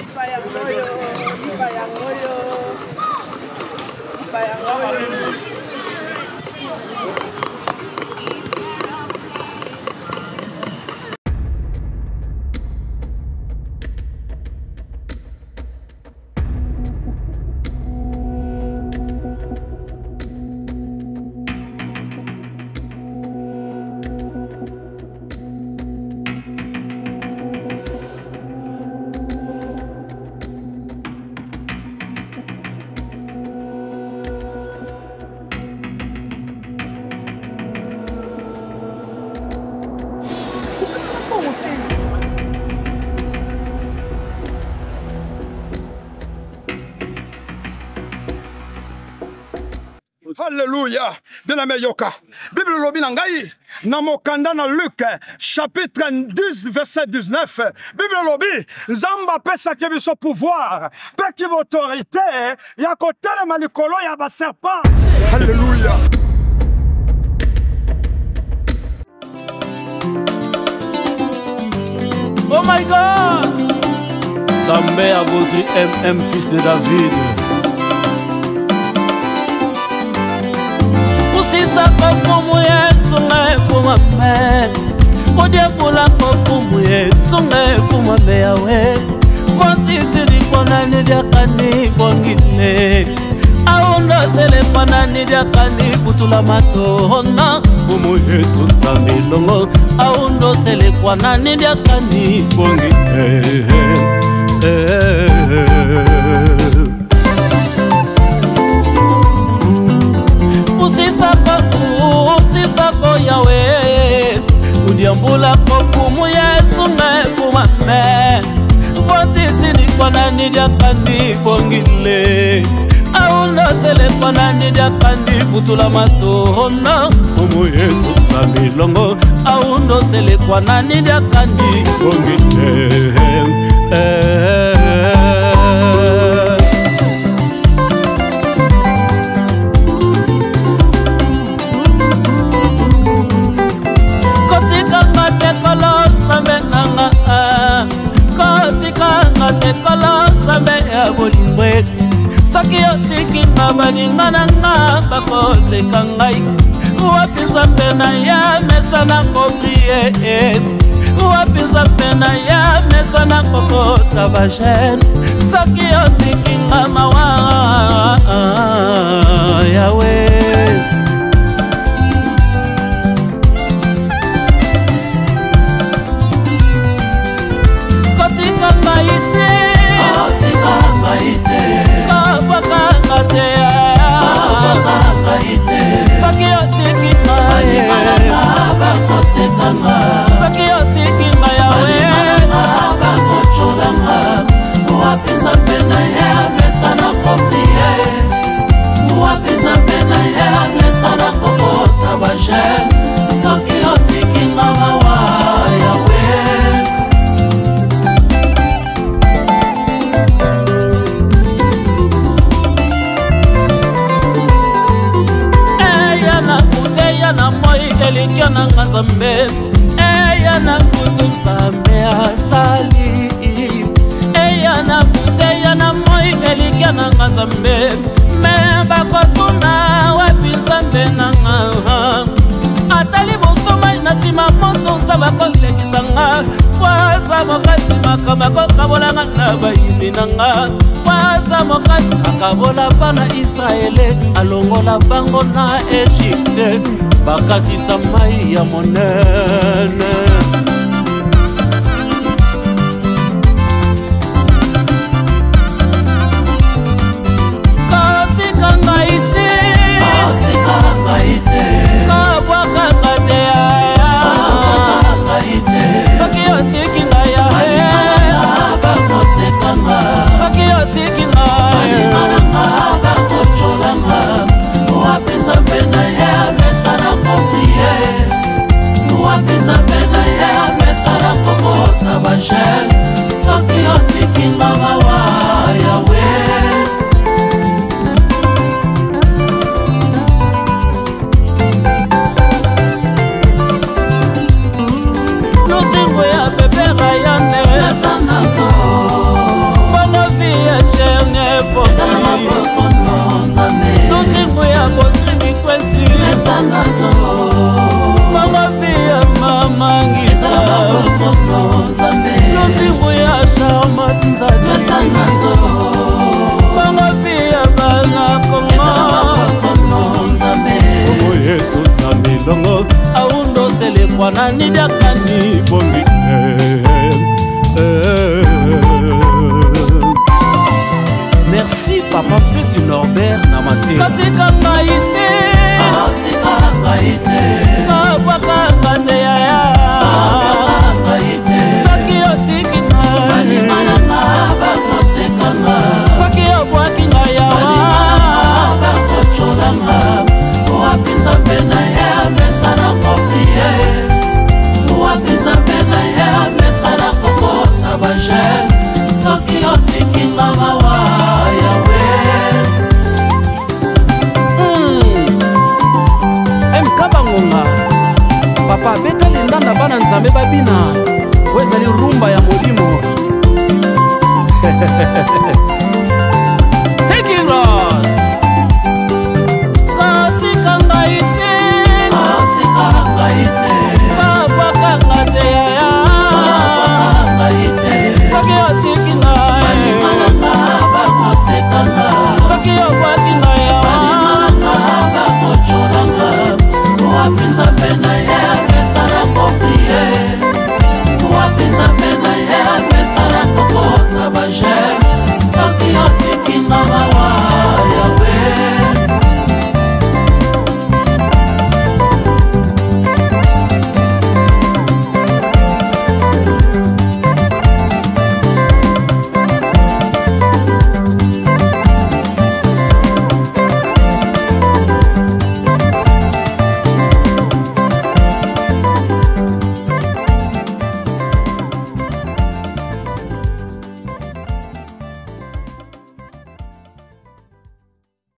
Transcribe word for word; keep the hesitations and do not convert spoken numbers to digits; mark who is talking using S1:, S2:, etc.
S1: Alléluia. De la meyoka. Bible lobi nangai. Namokanda na Luc, chapitre dix, verset dix-neuf. Bible lobi. Zamba pesa kebi so pouvoir. Peki autorité. Ya kotele malikolo ya ba serpent. Alléluia.
S2: Oh my God. Sambé à votre M M, fils de David. Sisa kofumu yesu ngefuma me Kodye pula kofumu yesu ngefuma me yawe Kontisi di kona nidia kani bongile Aundo sele kona nidia kani putula matona Fumu yesu nsamilongo Aundo sele kona nidia kani bongile Usisako, usisako yawe Udiambula kofumu yesu ngefuma me Kontisi ni kona nidia kandi bongile Aundo sele kona nidia kandi putula matona Fumu yesu nsamilongo Aundo sele kona nidia kandi bongile Tekolo sambe ya bolimwe Saki yotiki ngabaninga na nga bakose kangai Uwapiza pena ya mesa na koprie Uwapiza pena ya mesa na kokota bajen Saki yotiki ngamawa yawe Eya na kutu sambe asali Eya na kute ya na moi elikia na ngazambe Me bako tuna wapi zambe na nga Atali busuma inasima moto sabako lekisanga Waza mokati makama kwa kabola nga naba ilinanga Waza mokati akabola pana Israele Alongola bango na Egypte Bakatisa mai ya monene Katika ngaite Katika ngaite Kabwaka ngatea Kabwaka ngaite Saki yotiki ngaya Malingana bakoseka nga Saki yotiki ngaya Malingana nga bakochola nga Wapisa pena ya mesana kopie Wapisa pena ya mesana kokota bashel Soki yotiki ngama wa yawe Nusimbo ya bebe rayane Nasa naso na nidiakani bongi. Merci papa Petit Norbert Namate. Katika ngaite, katika ngaite, kabaka kande ya ya, kabaka ngaite. Saki otiki na, bali malanga bako sekanga. Saki obwaki ngaya, bali malanga bako cholanga. Uwapisa pena ya mesana kopie, uwapisa pena ya mesana kokota bajel. Saki otiki mama wa papa beta lindanda bana nzambe babina wezali rumba ya molimo.